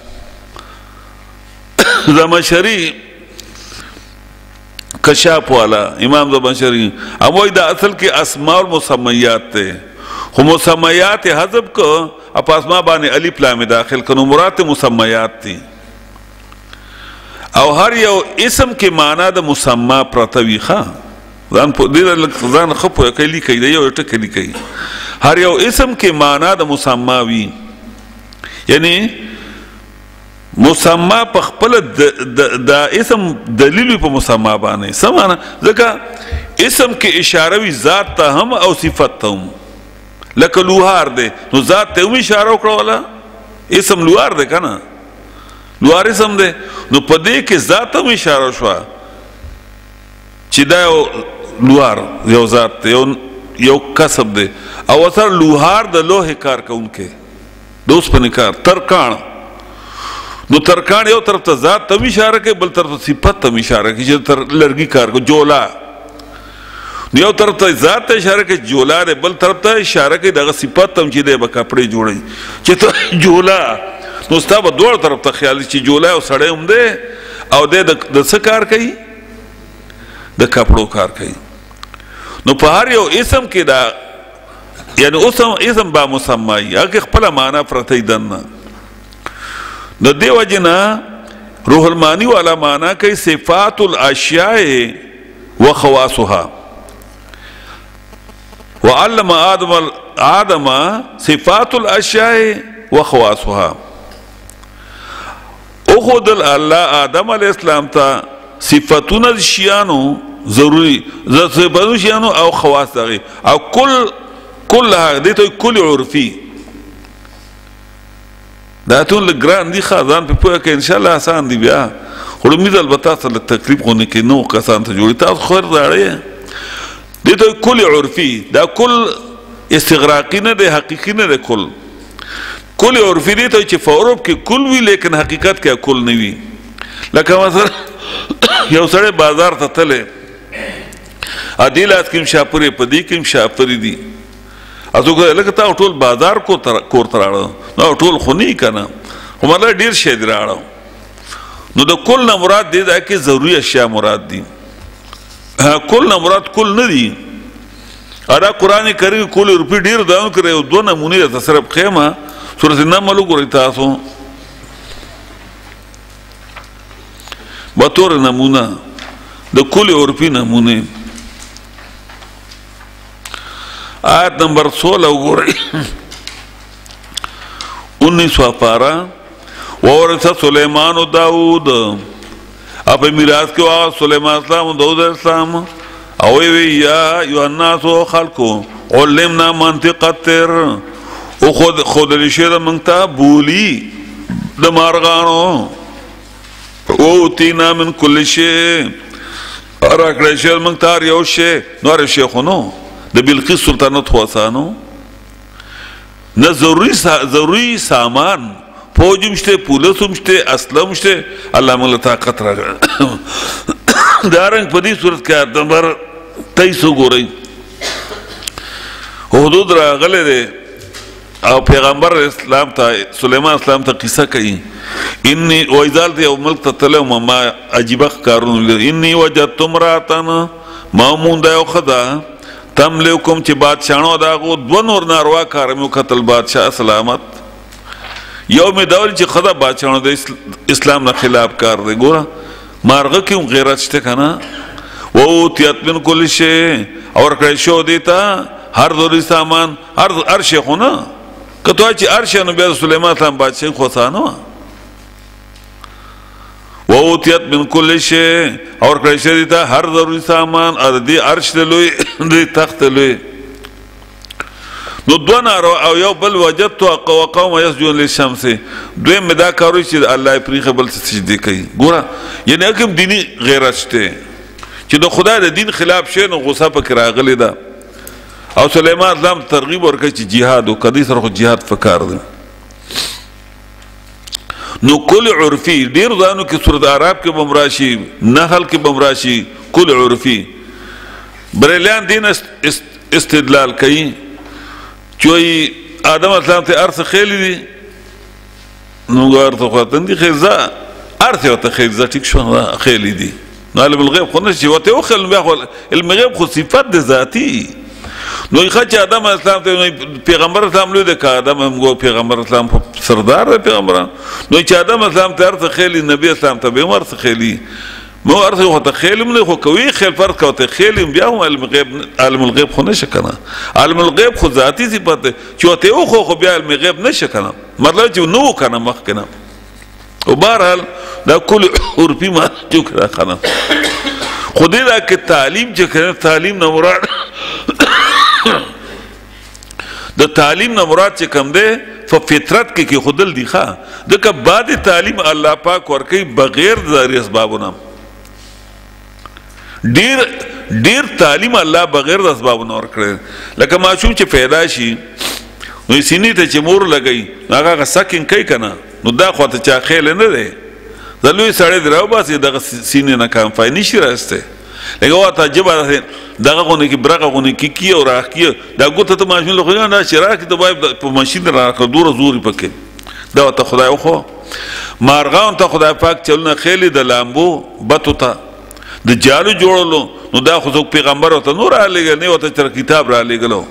زمشری کشاف والا امام زمشری هم وای دا اصل کې اسماء المسمیات ته، خو مسمیات حذف کو اپ اسماء باندې الف لام داخل کنو مراد مسمیات دي. او هر یو اسم کې معنا د مسما پرتوي ښه ځان په دې ځان خپو کلی کوي د یو ټکی لیکي، هر یو اسم کې معنا د مسما وي، یعنی مسما په خپل د اسم دلیل په مسما باندې سمانه، ځکه اسم کې اشاره وي ذات ته هم او صفت ته هم. لکه لوهار دی نو ذات ته هم اشاره وکړه، ولا اسم لوهار دی که نه، لوهار اسم دی، نو په دې کې ذات هم اشاره شوه چې دا یو لوهار یو ذات دی، یو کسب دی، او سره لوهار د لوحې کار کوونکی د اوسپنې کار ترکاڼ. نو ترکاڼ یو طرف ته ذات ته هم اشاره کوي، بل طرف ته صفت ته هم اشاره کوي چې تر لرګي کار کوي. جولا نو یو طرف ته ذات ته اشاره کوي جولا دی، بل طرف ته اشاره کوي دغه صفت ته هم چې دی به کپړې جوړوي چې ته جولا. نو ستا به دواړو طرف ته خیال چې جولا یو سړی هم دی او دی د څه کار کوي، د کپړو کار کوي. نو په هر یو اسم کې دا یعنی اسم اسم با مسمایی هغه خپله معنا پرته یي دننه. د دې وجې نه روح المانی والا معنا کوي صفات الاشیاء و خواصها. وعلم آدم آدم صفات الاشیاء و خواصها، او خودل الله آدم علیہ السلام ته صفتونه شیانو ضروری صفتونه شیانو او خواص دغه او کل کلها دې ته کل عرفي. دا ټول ګران دي خزان په پوهه کې ان شاء الله آسان دي، بیا خو امید البته سره تقریب غونې کې نو کسان ته جوړي تاسو خور راړې دې ته کل عرفي. دا کل استغراقی نه دی حقیقی نه دی کل کل عرفی دی ته چې فوروب کې کل وی لیکن حقیقت کې کل نه وی لکه مثلا یو سړی بازار ته تله ادیلات کې شاپوري پدې کې شاپوري دي ازو لکه تا ټول بازار کو کور تراړو نو ټول خونی کنه همله ډیر شی دراړو نو د کل نه مراد دی دا کې ضروري اشیاء مراد دي کل نه مراد کل نه دي ادا قران کریم کل روپی ډیر داو کړو دوه نمونه د صرف خیمه سورۃ النمل وګورئ تاسو بطور نمونه د کل روپی نمونه آیت نمبر سولہ وګورئ انیسواں پارہ وورث سلیمان و داود اپا میراث کے واقع سلیمان اسلام و داود اسلام اویوی یا ایوہ الناس و خلقو علمنا منطق الطیر او خود خود لشید منگتا بولی دمارغانو اوتینا من کل شے اراکڑا شید منگتا ریو شے نوار شیخونو دا بلقیس سلطانت خواسانو نا ضروری ضروری سامان فوجم شتے پولسم شتے اسلام شتے اللہ مولا طاقت را گا دارنگ پدی صورت کے آیت نمبر تیسو گو رئی حدود را غلے دے او پیغمبر اسلام تا سلیمان اسلام تا قصہ کئی انی ویزال تے او ملک تا تلے ما عجیبخ کارون لی انی وجد تمراتن مامون دا او خدا تملیکم چی بادشاہنو داغو دو نور ناروا کارمیو قتل بادشاہ سلامت یوم داولی چی خدا بادشاہنو دا اسلام نا خلاف کار دے گورا مارغا کیوں غیرت شتے کنا ووتیت من کل شے اور کرشو دیتا ہر دوری سامان ہر شیخو نا کتوائی چی ہر شیخنو بیاد سلیمان اسلام بادشاہ خوصانو ووتیت من کل شے اور کرشو دیتا ہر دوری سامان اور دی عرش دلوی دی تخت دلوی نو دو نارو او یو بل وجدتو وقوم یسجون للشمس دوی مدا کاروی چی اللہ پریخ بل سجدی کئی گورا یعنی اکم دینی غیرت شتے چی دو خدا دا دین خلاف شے نو غصہ پا کراغلی دا او سلیمان اسلام ترغیب ورکا چی جہادو قدی سر خود جہاد فکار دا نو کل عرفی دیر دانو کی صورت عراب کے بمراشی نحل کے بمراشی کل عرفی بریلیان دین استدلال کئی چوئی آدم اسلام تے عرص خیلی دی نوگو عرص خواتن دی خیزا عرص ہوتا خیزا ٹک شو خیلی دی نو علم الغیب خود نشی ہوتے او خیل علم الغیب خود صفت دی ذاتی نوی خواہ آدم اسلام تے پیغمبر اسلام لوی دے کہ آدم ہمگو پیغمبر اسلام سردار دے پیغمبران نوی چا آدم اسلام تے عرص خیلی نبی اسلام تے بیم عرص خیلی مو عرض ہوتا خیلم نہیں خو کوئی خیل فرق ہوتا خیلم بیا ہوں علم غیب علم الغیب خو نشکنا علم الغیب خود ذاتی سی پاتے چوتے او خو خو بیا علم غیب نشکنا مطلب چو نو کنا مخکنا و بارحال دا کل عرفی ما جو کرا خنا خودی دا کہ تعلیم چکنے تعلیم نمراد دا تعلیم نمراد چکم دے فطرت کے کی خودل دی خواہ دا کہ بعد تعلیم اللہ پاک ورکی بغیر داری اسبابنا ډیر ډیر تعلیم الله بغیر د اسبابونو ورکړي لکه ماشوم چې پیدا شي نو سینې ته چې مور لګي هغه سکین کوي کنه نو دا خو ته چا خیل نه دی د لوی سړی دراو باسي دغه سینې نه کام فای نشي راسته لکه واته جبا دغه غونې کې برغه غونې کې کی او راخ کی دا ګوته ته ماشوم له خو نه شراک ته وای په ماشین راخ دور زوري پکې دا ته خدای خو مارغان ته خدای پاک چلونه خېلی د لامبو بتو ته د جالو جوړلو نو دا خو څوک پیغمبر وته نور را لګل نه وته تر کتاب را لګلو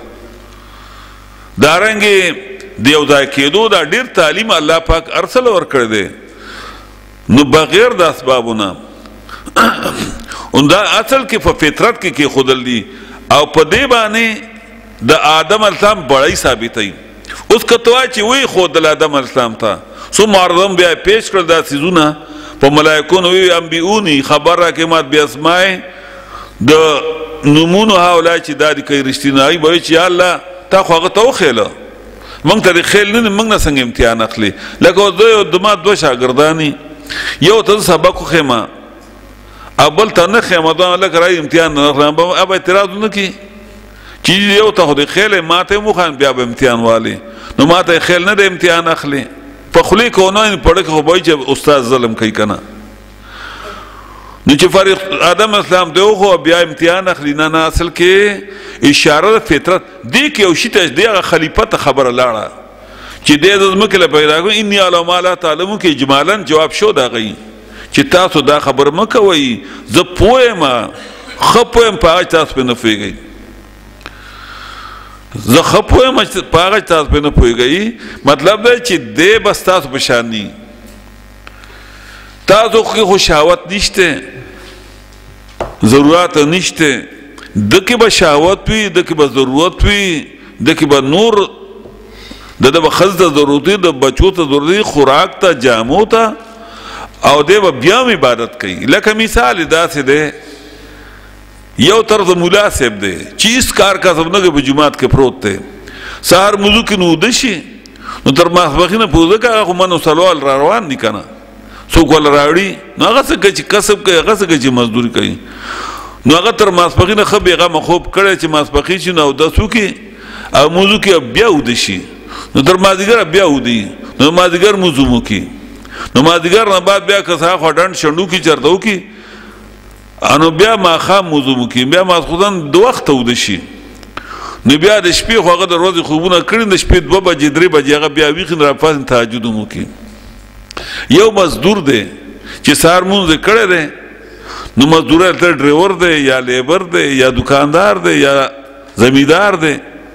دارنګي دیو ځای کېدو دا ډیر تعلیم الله پاک ارسل ور کړ دې نو بغیر د اسبابونه اون دا اصل کې په فطرت کې کې خودل دي او په دې باندې د آدم اسلام بړای ثابتای اوس کتوا چې وی خود د آدم اسلام ته سو مردم بیا پیش کړل دا سيزونه په ملائکون وی انبیونی خبر را کې مات بیا اسماء د نمونو هاولای چې دادی کوي رښتیناي به چې الله تا خو هغه تو خېله مونږ ته خېل نه مونږ نه څنګه امتحان اخلي لکه دوی د ما دوه شاګردانی یو ته سبق خېما اول ته نه خېما دا لکه راي امتحان نه اخلم اب اعتراض نه کی چې یو ته خو د خیل ماته مخان بیا به امتحان والی نو ماته خیل نه د امتحان اخلي په خلی کو نه پړک خو وای چې استاد ظلم کوي کنه نو چې فرق آدم اسلام دیو خو بیا امتحان اخلي نه نه اصل کې اشاره فطرت دی کې او شته دی خلیفہ ته خبره لاړه چې د زمکه له پیدا کو انی علم لا تعلم کې اجمالا جواب شو دا غي چې تاسو دا خبر مکوئ زه پوهم خپویم په تاسو په نه پوهیږئ زه خپویم په تاسو په نه پوهیږئ مطلب دی چې دی بس تاسو په شان ني تاسو خو شهوت نشته ضرورت نشته دکې به شهوت وي دکې به ضرورت وي دکې به نور د د بخز ته ضرورتي د بچو ته ضرورتي خوراک ته جامو ته او دی به بیا عبادت کوي لکه مثال داسې دی یو طرف مولا صاحب دی چې هیڅ کار کسب نه کوي په جومات کې پروت دی سهار موضوع کې نو اوده شي نو تر ماسپښینه پوزه کوي هغه خو من وسلوال را روان دي که نه څوک ول راوړي نو هغه څه کوي چې کسب کوي هغه څه کوي چې مزدوري کوي نو هغه تر ماسپښینه ښه بېغمه خوب کړی چې ماسپښین شي نو اودس وکړي او موضوع کې بیا اوده شي نو تر مازدیګر بیا ودی نو مازدیګر موضوع مو کی نو مازدیګر نه بعد بیا کسا خډن شندو کی چرته وکي انو بیا ما خام موضوع مو کی بیا ما خودن دو وخت ود شي نو بیا د شپې خوغه د ورځې خوبونه کړي د شپې دوه بجې درې بجې هغه بیا ویخ را پاس تهجد مو کی یو مزدور دی چې سار مونږ کړه دی نو مزدور ته ډرایور دی یا لیبر دی یا دکاندار دی یا زمیندار دی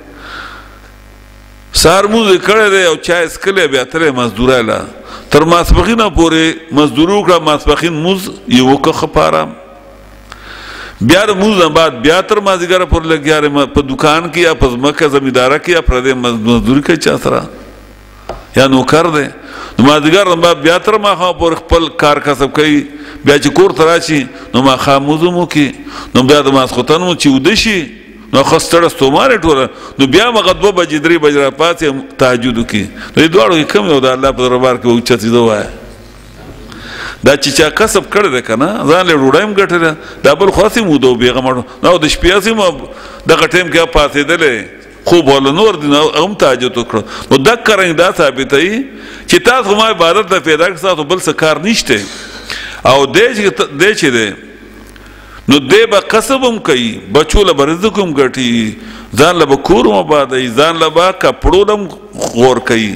سار موز کړه دی او چای اسکلې بیا ترې مزدوره لا تر ماسپښینه پورې مزدوري وکړه ماسپښین موز یې وکړه خپاره بیا د موز نه بعد بیا تر مازدیګره پورې لګیا په دکان کې یا په ځمکه زمینداره کې یا پردی مزدوري کوي چا سره یا نوکر دی نو مازدیګر نه بعد بیا تر ماښام پورې خپل کار کسب کوي بیا چې کور ته راشي نو ماښام موز هم وکړي نو بیا د ماسخوتن مو چې وده شي نو خستړه ستومانه ټوله نو بیا مغه دوه بجې درې بجې را پاتې تهجد وکړي نو دې دواړو کې کم یو د الله په دربار کې اوچتې ده وایه دا چې چا کسب کړی دی که نه ځان له ډوډۍ هم ګټلې دا بل خو هسې موده و بېغمه نو د شپې هسې م دغه ټایم کې پاڅېدلی خوب والا نور دی نو هم تهجد وکړه نو دک رنګ دا ثابتوي چې تاسو ما عبادت ته پیدا کړه ستاسو بل څه کار نشته او دی چې دی نو دی به کسب هم کوي بچو له به رزق هم ګټي ځان له به کور هم آبادوي ځان له به کپړو هم غور کوي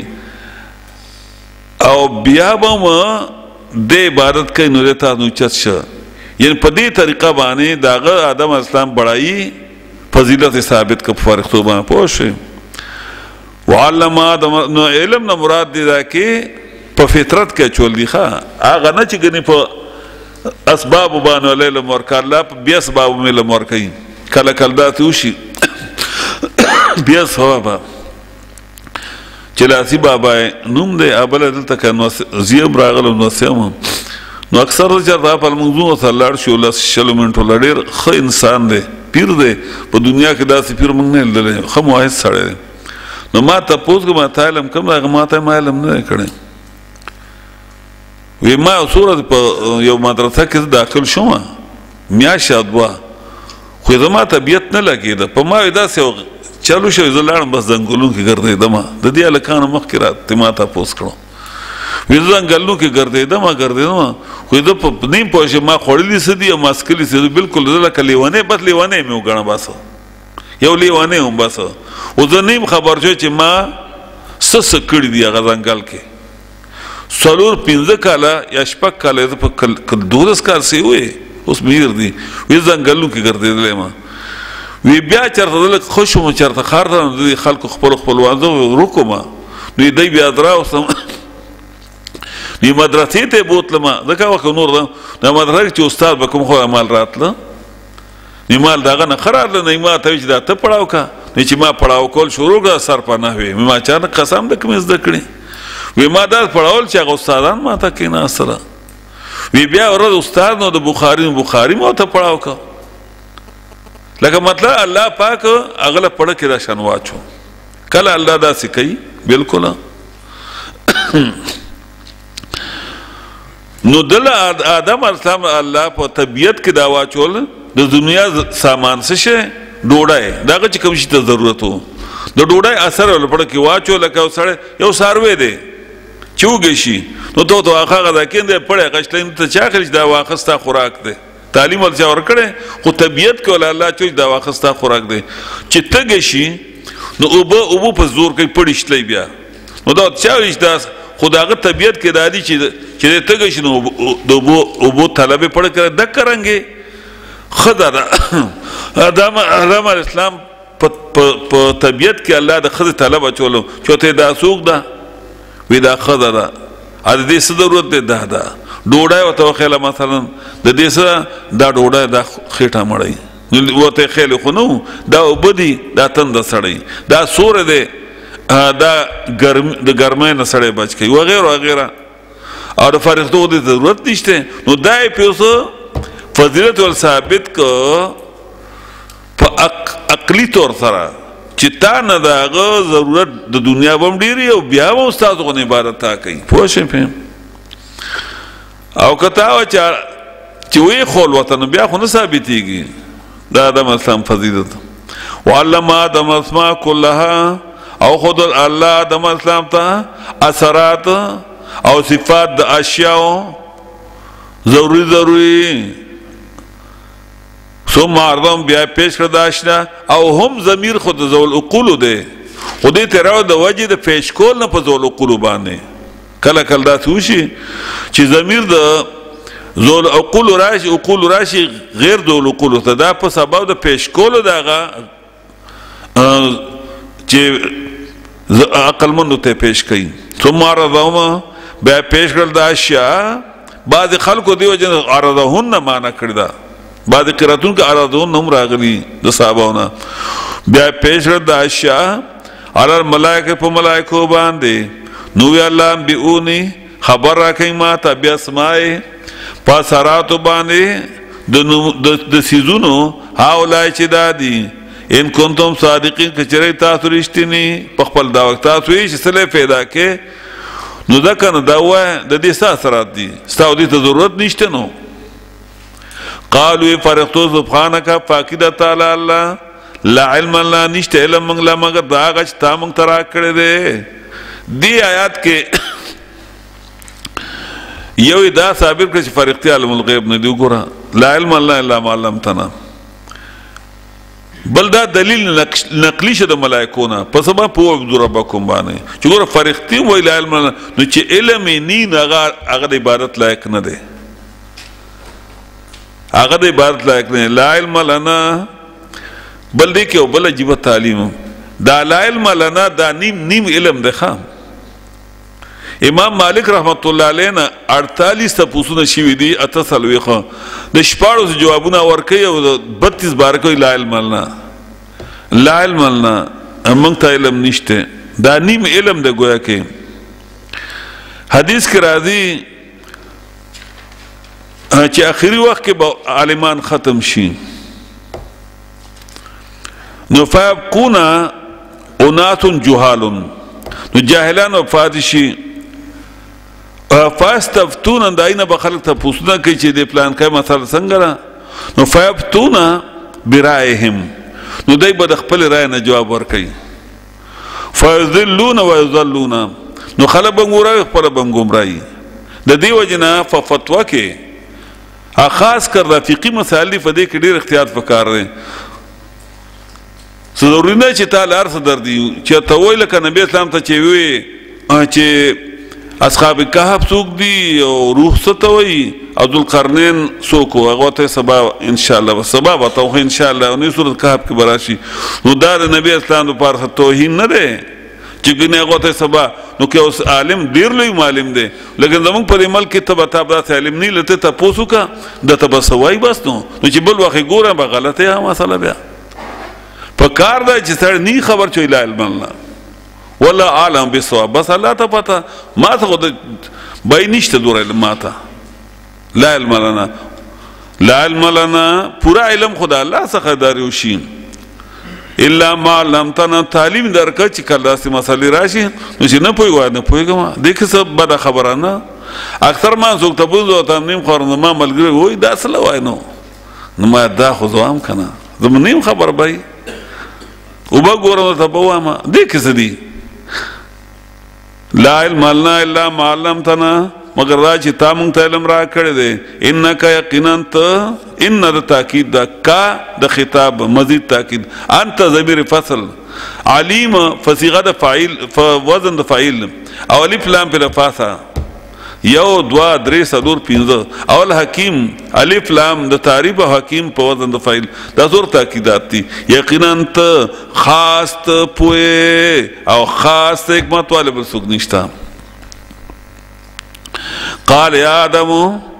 او بیا به هم دی عبادت کوي نو دی تاسو نو اوچت شه یعنې په دې طریقه باندې د هغه آدم اسلام بړایي فضیلت ثابت که په فرښتو باندې پوه شئ وعلم آدم نو علم نه مراد دی دا کې په فطرت کې اچول دي ښه هغه نه چې ګنې په اسباب باندې ولې له مورکه الله بیا اسباب مې له مورکوي کله کله داسې وشي بیا ثوابه چې لاسي بابا نوم دی بله دلته که نو زیب راغلم نو سیم نو اکثر چېرته په لمونځونو ته لاړ شو لس شلو منټو له ډېر ښه انسان دی پیر دی په دنیا کې داسې پیر موږ نه لیدلی ښه مواعظ سړی دی نو ما تپوس که ما تا علم کوم دی هغه ما ته ما علم نه دی کړی وی ما یو څو ورځې په یو مدرسه کې داخل شوم میاشت یا دوه خو زما طبیعت نه لګېده په ما وی داسې یو چلو شوی زه لاړم بس ځنګلونو کې ګرځېدم د دې هلکانو مخکې راته ما تپوس کړو وی زه ځنګلونو کې ګرځېدم ګرځېدم خو زه په نیم پوه شم ما خوړلي څه دي او ما څکلي څه دي بلکل زه لکه لیونی بس لیونی مې وګڼه بس یو لیونی هم بس او زه نیم خبر شو چې ما څه څه کړي دي هغه ځنګل کې څلور پنځه کاله یا شپږ کاله زه په دولس کال سې وې اوس مې هېر دي وی ځنګلونو کې ګرځېدلی ما وی بیا چېرته زه لږ ښه شوم چېرته ښار ته نو د خلکو خپلو خپلوان زه ورکوم نو دی بیا راوستم نو مدرسې ته یې بوتلم ځکه وکه نور دا مدرسه کې چې استاد به کوم خو مال راتله نو مال د هغه نه ښه راتله نو ما ته وایي چې دا ته پړاو که نو چې ما پړاو کول شروع کړه سر په نحوې ما چا نه قسم ده کومې زده کړې وی ما دا پړاول چې هغه استادان ما ته کېناستله وی بیا ورځ استاد نو د بخاري نو بخاري ما ته پړاو که لکه مطلب الله پاک هغه له پړه کې را شان واچو کله الله داسې کوي بلکل نو دله آدم اسلام الله په طبیعت کې دا واچول د دنیا سامان څه شی ډوډۍ دغه چې کوم شي ته ضرورت و د ډوډۍ اثر ولپاره کې واچو لکه سړی یو څاروی دی چې وږی شي نو ته ورته هغه دا کیندې پړی غشلی ته چا اخلي چې دا واښه ستا خوراک دی تعلیم ول چا ورکړی خو طبیعت کې ول الله چوي دا واښه ستا خوراک دی چې تږی شي نو اوبه اوبه په زور کوي پړی شتلی بیا نو دا چا وایي چې دا خو د هغه طبیعت کې دا دي چې چې تږی شي نو د اوبو اوبو طلب یې پړی کړی دک رنګې ښه ده آدم آدم علیه السلام په طبیعت کې الله د ښځې طلب اچولو چې ورته دا څوک ده وی دا ښځه ده د دې څه ضرورت دی دا ده ډوډۍ ورته وخیله مثلا د دې څه دا ډوډۍ دا خېټه مړی ورته خیلې خو نه دا اوبه دي دا تنده سړی دا سوری دی دا د ګرمۍ نه سړی بچ کوي وغیره وغیره او د فرښتو د ضرورت نشته نو دا یې پې فضیلت ول ثابت که په عقلي طور سره چې تا نه د هغه ضرورت د دنیا به هم ډېر او بیا به استاد غوندې عبادت تا کوي پوه شئ پې او که تا وه چې ویې خول ورته نو بیا خو نه ثابتېږي د آدم اسلام فضیلت وعلم آدم اسماء کلها او خود الله آدم اسلام ته اثرات او صفات د اشیاء ضروری ضروری ثم عرضهم بیا پیش کړه د اشنا او هم ضمیر خود ذوال عقول دی خو دې ته راو د وجې د پیش کول نه په ذوال عقول باندې کله کله داسې وشي چې ضمیر د ذوال عقول راشي عقول راشي غیر ذوال عقول ته دا په سبب د پیش کولو د هغه چې عقلمندو ته پیش کوي ثم عرضهم بیا پیش کړل د اشیاء بعض خلکو دی وجه عرضهن معنا کړی دا بعد قراتون که ارادون هم راغلی د صحابهونه بیا پیش کړل د اشیاء علی الملائکه په ملائکو باندې نو وی الله بیونی خبر راکې ما ته بیا اسماء په سراتو باندې د سيزونو هاولای چې دادي ان کنتم صادقین کچری تاسو رښتینی په خپل دا وخت تاسو یې چې سره پیدا کې نو دا کنه دا وای د دې ساسرات دي ستاسو دې ته ضرورت نشته نو قالوا فرقتو سبحانك پاکی د تعالی الله لا علم لنا نشته علم موږ لا مگر دا غچ تا موږ ترا کړی دی دی آیات کې یو دا ثابت کړي چې فرقتي علم الغیب نه دی ګوره لا علم لنا الا ما علمتنا بل دا دلیل نقلی شه د ملائکونه په سبب په عبد ربکم باندې چې ګوره فرقتي وای لا علم نو چې علم نه هغه هغه د عبادت لایق نه دی هغه د عبادت لایق نه لا علم لنا بل دی کې او بل عجیب تعلیم دا لا علم لنا دا نیم نیم علم دی خام امام مالک رحمت الله علیه نه اړتالیس تپوسونه شوي دي اته څلوېښت د شپاړسو جوابونه ورکوي او د بتیس باره کوي لا علم لنا لا علم لنا موږ ته علم نشته دا نیم علم دی ګویا کې حدیث کې راځي چې آخري وخت کې به عالمان ختم شي نو فیبقون اناس جهال نو جاهلان وفات شي فاستفتون داینه به خلک ته پوښتنه کوي چې د پلان کې مسله څنګه ده نو فیبتون برایهم نو دوی به د خپل رای نه جواب ورکوي فیضلون ویضلون نو خلک به ګمراهي خپله به ګمراهي د دې وجې نه په فتوا کې خاص کر د فقهي مسایل په دې کې ډېر احتیاط پکار دی ضروري نه چې تا لار څه در دي چې ته وایې لکه نبي اسلام ته چې وایې چې اصحاب کهف څوک دي او روح څه ته وایي عبدالقرنین څوک و هغه ته سبا انشاءالله سبا به ته خو انشاءالله نوی صورت کهف کې به راشي نو دا د نبي اسلام دپاره توهین نه دی چې ګنې هغه ته سبا نو که اوس عالم ډېر لوی معلم دی لیکن زموږ په دې ملک کې ته به تا به داسې عالم نه لته تپوس وکړه ده ته به څه وایي بس نو نو چې بل وخت یې ګورم به غلطه یا مسله بیا په کار دی چې سړی نه خبر چې لا علم لنا ولا عالم بالصواب بس الله ته پته ما ته خو بای نشته دور علم ما ته لا علم لنا لا علم لنا پورا علم خدا الله څخه داري وشي الا ما علمتنا تعلیم درکړه چې کله داسې مسلې راشي نو چې نه پوهېږم نه پوهېږم دې کې څه بده خبره نه اکثر ما څوک تپوس وته نیم خور ما ملګری وایي دا څه له وایي نو نو ما دا خو زه هم که نه زمون نیم خبر بای وبا ګورم ته به وایم دې کې څه دي لا علم لنا الا ما علمتنا مگر دا چې تا مونږ ته علم را کړی دی انک یقینا ته ان د تاکید دا کا د خطاب مزید تاکید انت ضمیر فصل علیم فصیغه د فاعل وزن د فاعل او الف لام په لفاظه یو دوا درې څلور پنځه اول حکیم الف لام د تعریف حکیم په وزن د فاعل دا زور تاکیدات دي یقینا ته خاص ته پوهه او خاص حکمت والے بل څوک نشته قال یا آدم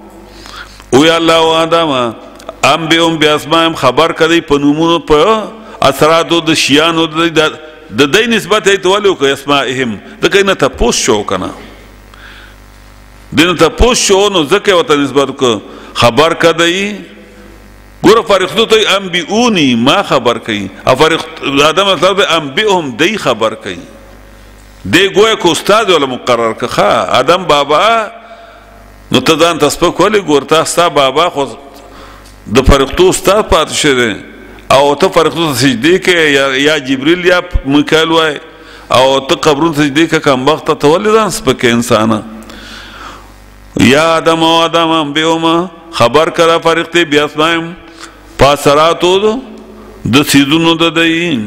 او یا الله و آدم ام به ام بیاسمایم خبر کدی په نومونو په اثراتو د شیانو د د دې نسبت ته ولو کو اسماءهم د کینه تاسو شو کنه دین تاسو شو نو زکه وته نسبت کو خبر کدی ګور فرښتو ته ام بیونی ما خبر کئ افرښت آدم مطلب ام بهم دی خبر کئ دی ګویا کو استاد ولا مقرر کخه آدم بابا نو ته ځان تاسو په ولې ګورتا ستا بابا خو د فرښتو استاد پات شه او ته فرښتو سجدي کې یا یا جبريل یا میکائیل وای او ته قبرون سجدي کې کوم وخت ته ولې ځان سپکه انسان یا آدم او آدم بهما خبر کرا فرښتې بیا اسمایم پاسراتو د سیدونو د دین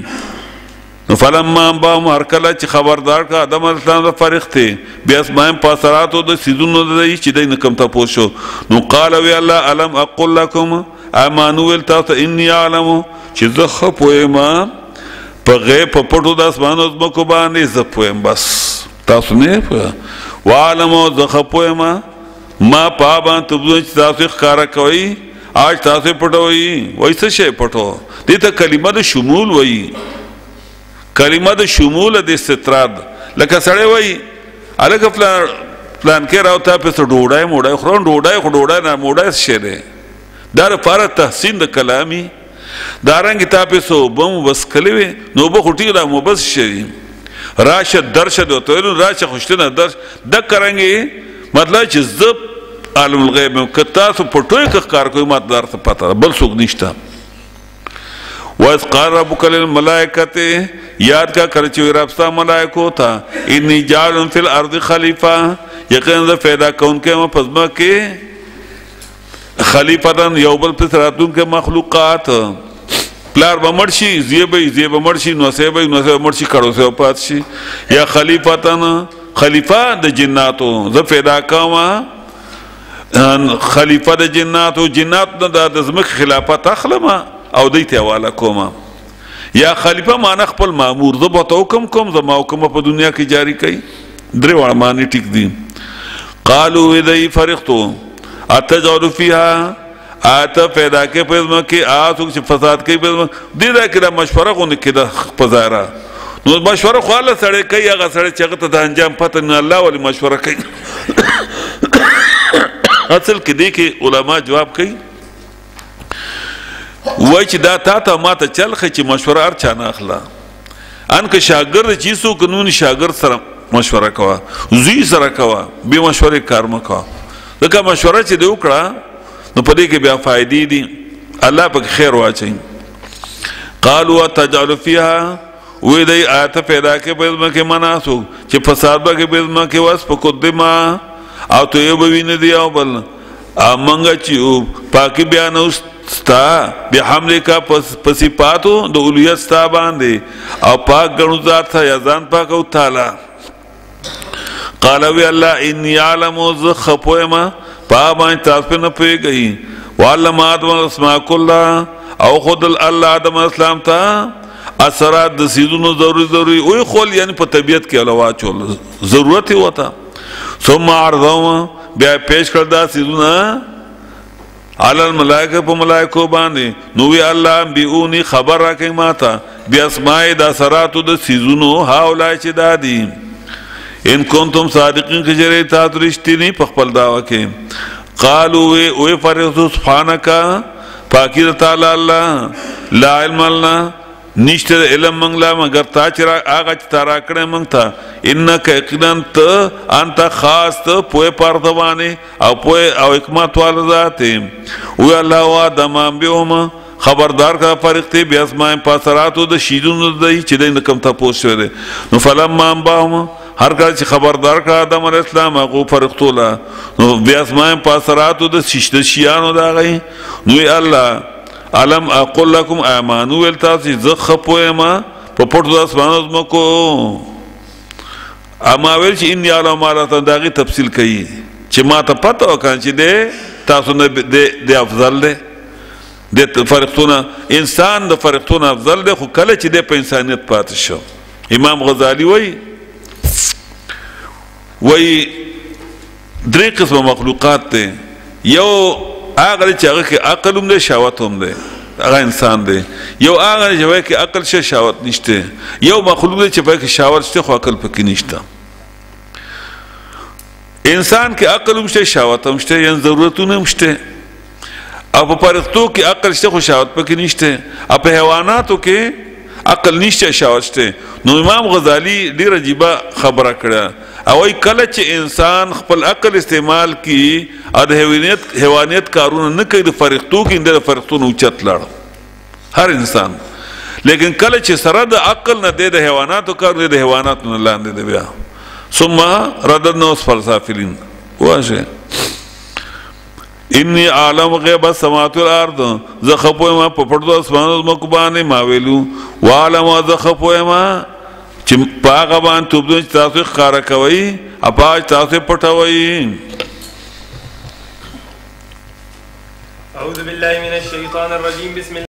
فلما با هر کله چې خبردار کا آدم اسلام د فرښتې بیا اسمایم پاسراتو د سیدونو د دین چې دین کم ته پوښو نو قال وی الله علم اقول لكم امانویل تاسو انی علم چې زه خپویم په غیب په پټو د اسمانو زمکو باندې زه پویم بس تاسو نه په وعلم زه خپویم ما پابان تبدو چې تاسو ښکارا کوي آج تاسو پټوي وای څه شی پټو دې ته کلمه د شمول وای کلمه د شمول د استطراد لکه سړی وای الګ پلان پلان کې راو ته په ډوډۍ موډۍ خورون ډوډۍ خو ډوډۍ نه موډۍ شي ده دا لپاره تحسین د کلامي دا رنګ ته په سو بم بس کلوي نو به خټي را مو بس شي راشد درشد ته راشه خوشتنه درش د کرانګي مطلب چې زب عالم الغیب کتا سو پټوي که کار کوي مات دار ته پتا بل څوک نشته واذ قال ربك للملائکه یاد کا کر چې رب ستا ملائکو ته انی جاعل فی الارض خلیفہ یقینا پیدا کون کې ما پزما کې خلیفتن یو بل پر راتون کې مخلوقات پلار بمرشي زیبې زیب مرشي نو سیبې نو سیب مرشي کړو سه پات شي یا خلیفتن خلیفہ د جناتو ز پیدا کما خلیفہ د جناتو جنات د زمک خلافت اخلمه او دیته والا کوما یا خلیفہ معنی خپل مامور ز به حکم کوم ز ما حکم په دنیا کې جاری کړي درې وړ معنی ټیک دي قالو اذا فرحتو اتجعل فيها آتا پیدا کې پزما کې آسو چې فساد کوي پزما دې دا کې مشوره غو نه کې پزارا نو مشوره خو الله سره کوي هغه سره چې هغه ته د انجام پته نه الله ولی مشوره کوي اصل کې دې کې علما جواب کوي وای چې دا تا ته ماته چلخه چې مشوره هر چا نه اخلا ان که شاګرد چې سو قانون شاګرد سره مشوره کوا زی سره کوا به مشوره کار مکوا دغه مشوره چې دی وکړه نو په دې کې بیا فائدې دي الله پاک خیر واچي قالوا تجعل فيها وې دې آیت پیدا کې په دې کې مناسو چې فساد به کې په دې کې واس په قدمه او ته یو ویني دی او بل امنګ چې پاکي بیان ستا به حمله کا پسیپاتو د اولویت ستا باندې او پاک غنو ذات ته یزان پاک او تعالی قال وی الله اني علم ذخپوما پابا تاسو نه پیږي وعلم ادم اسماء كلها او خود الله ادم اسلام ته اثرات د سيزونو ضروري ضروري او خول یعنی په طبيعت کې علاوه چول ضرورت وتا ثم عرضهم بیا پیش کړ دا سيزونه على الملائکه په ملائکه باندې نو وی الله بیونی خبر راکې ماته بیا اسماء د اثرات د سيزونو هاولای چې دادی ان کنتم صادقین که جری تاسو رښتینی په خپل داوا کې قالو وی او فرض سبحانك پاکی تعالی الله لا علم لنا نشته علم منګلا مگر تا چې هغه چې تارا کړه مونږ ته انک یقینت انت خاص ته پوهه پردوانه او پوهه او حکمت وال ذات او الله وا دمام بهم خبردار کا فرښتې بیا اسماء پاسراتو د شیدونو د چې د کوم تاسو شوی دی نو فلما انباهم هر کله چې خبردار کا آدم علیه السلام هغه فرښتو لا نو بیا اسماء پاسراتو د شیشت شیانو دا غي نو الله علم اقول لكم امانو ول تاسو زخ پوهما په پټو د اسمانو مکو اما ویل چې ان یعلم ما لا تدغی تفصیل کوي چې ما ته پته وکړ چې د تاسو نه د افضل دی د فرښتونه انسان د فرښتونه افضل دی خو کله چې د په انسانیت پاتې شو امام غزالی وایي وایي درې قسمه مخلوقات دی یو هغه چې هغه کې عقل هم دی شهوت هم دی هغه انسان دی یو هغه چې هغه کې عقل شته شهوت نشته یو مخلوق دی چې په کې شهوت شته خو عقل پکې نشته انسان کې عقل هم شته شهوت هم شته یعنی ضرورتونه هم شته او په فرښتو کې عقل شته خو شهوت پکې نشته او په حیواناتو کې عقل نشته شهوت شته نو امام غزالی ډیر عجیبه خبره کړه او کله چې انسان خپل عقل استعمال کی او د حیوانیت حیوانیت کارونه نه کوي د فرښتو کې د فرښتو نه اوچت لاړ هر انسان لیکن کله چې سره د عقل نه د حیواناتو کار د حیوانات نه لاندې دی بیا ثم رددنا اسفل سافلین واشه انی عالم غیب السماوات والارض زخپو ما په پټو اسمانو مکو باندې ما ویلو وعلم زخپو ما چې پاغه باندې توبدو چې تاسو ښکارا کوي اپا تاسو پټوي اعوذ بالله من الشیطان الرجیم بسم الله